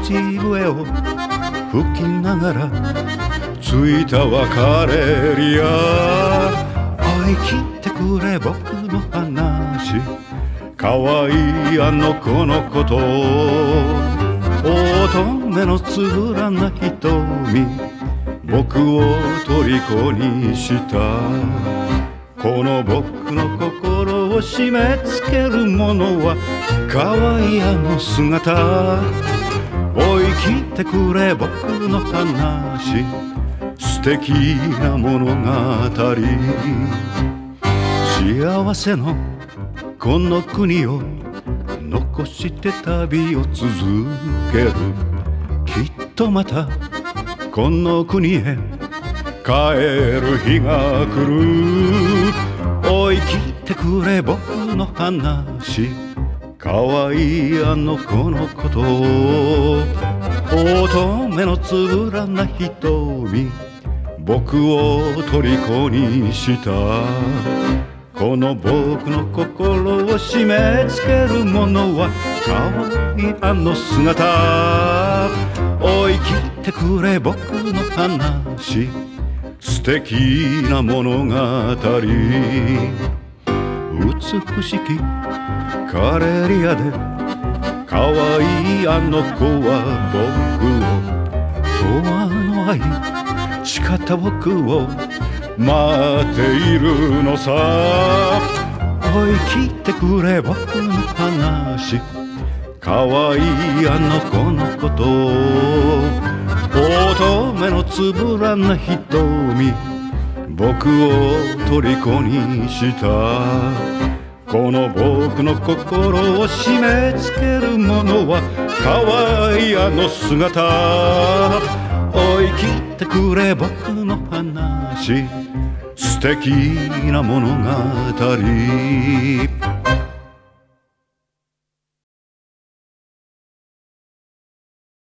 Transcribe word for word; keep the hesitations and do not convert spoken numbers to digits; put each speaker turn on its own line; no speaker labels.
口笛を吹きながらついた別れりやおい聞いてくれ僕の話かわいいあの子のこと乙女のつぶらな瞳僕を虜にしたこの僕の心を締め付けるものはかわいいあの姿おい聞いてくれ僕の話素敵な物語幸せのこの国を残して旅を続けるきっとまたこの国へ帰る日が来るおい聞いてくれ僕の話かわいいあの子のこと乙女のつぶらな瞳僕を虜にしたこの僕の心を締め付けるものはかわいいあの姿おい聞いてくれ僕の話素敵な物語美しきカレリアでかわいいあの子は僕を永遠の愛しかった僕を待っているのさおい聞いてくれ僕の話かわいいあの子のこと乙女のつぶらな瞳僕を虜にしたこの僕の心を締め付けるものはかわいいあの姿おい聞いてくれ僕の話素敵な物語